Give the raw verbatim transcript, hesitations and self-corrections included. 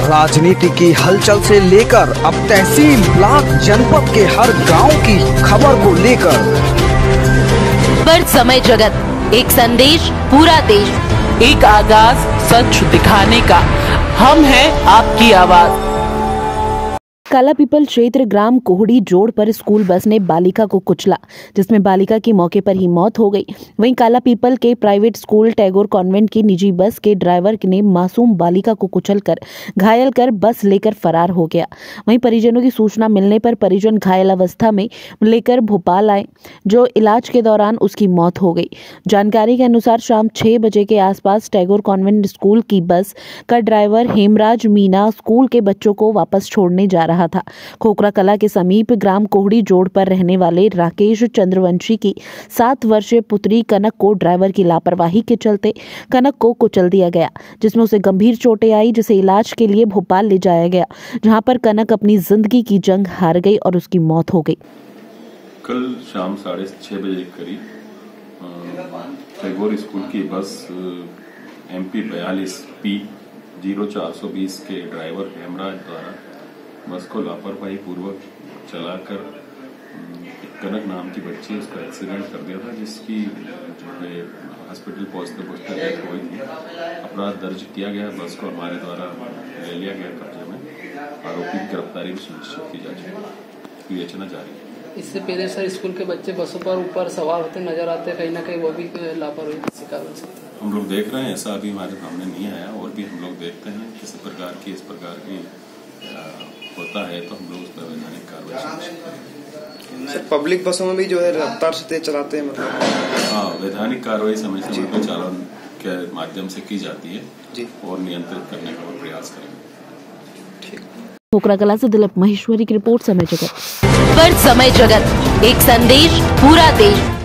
राजनीति की हलचल से लेकर अब तहसील, ब्लॉक, जनपद के हर गांव की खबर को लेकर पर समय जगत, एक संदेश पूरा देश, एक आगाज सच दिखाने का, हम हैं आपकी आवाज। काला पीपल क्षेत्र ग्राम कोहड़ी जोड़ पर स्कूल बस ने बालिका को कुचला, जिसमें बालिका की मौके पर ही मौत हो गई। वहीं काला पीपल के प्राइवेट स्कूल टैगोर कॉन्वेंट की निजी बस के ड्राइवर ने मासूम बालिका को कुचलकर घायल कर बस लेकर फरार हो गया। वहीं परिजनों की सूचना मिलने पर परिजन घायल अवस्था में लेकर भोपाल आए, जो इलाज के दौरान उसकी मौत हो गई। जानकारी के अनुसार शाम छह बजे के आसपास टैगोर कॉन्वेंट स्कूल की बस का ड्राइवर हेमराज मीना स्कूल के बच्चों को वापस छोड़ने जा रहा था। खोखरा कला के समीप ग्राम कोहड़ी जोड़ पर रहने वाले राकेश चंद्रवंशी की सात वर्षीय पुत्री कनक को ड्राइवर की लापरवाही के चलते कनक को कुचल दिया गया, जिसमें उसे गंभीर चोटें आई, जिसे इलाज के लिए भोपाल ले जाया गया, जहां पर कनक अपनी जिंदगी की जंग हार गई और उसकी मौत हो गई। कल शाम साढ़े छह बजे करीब टैगोर स्कूल की बस एम पी बयालीस पी जीरो चार सौ बीस के ड्राइवर हेमराज द्वारा बस को लापरवाही पूर्वक चलाकर कनक नाम की बच्ची उसका एक्सीडेंट कर दिया था, जिसकी हॉस्पिटल पहुंचते पहुंचते डेथ हो गई थी। अपराध दर्ज किया गया, बस को हमारे द्वारा ले लिया गया कब्जे में। आरोपी की गिरफ्तारी भी सुनिश्चित की जा चुकी है, विवेचना जारी है। इससे पहले सर स्कूल के बच्चे बसों पर ऊपर सवार होते नजर आते, कहीं ना कहीं वो भी लापरवाही का शिकार हो सकते हैं। हम लोग देख रहे हैं, ऐसा अभी हमारे सामने नहीं आया, और भी हम लोग देखते हैं किस प्रकार की इस प्रकार की होता है तो हम लोग उस पर वैधानिक कार्रवाई। सर पब्लिक बसों में भी जो है रफ्तार से तेज चलाते हैं, मतलब हाँ, वैधानिक कार्रवाई समय समय पर चालन के माध्यम से की जाती है जी, और नियंत्रित करने का प्रयास करेंगे। ठीक। खोखरा कला से दिलीप महेश्वरी की रिपोर्ट, समय जगत। पर समय जगत, एक संदेश पूरा देश।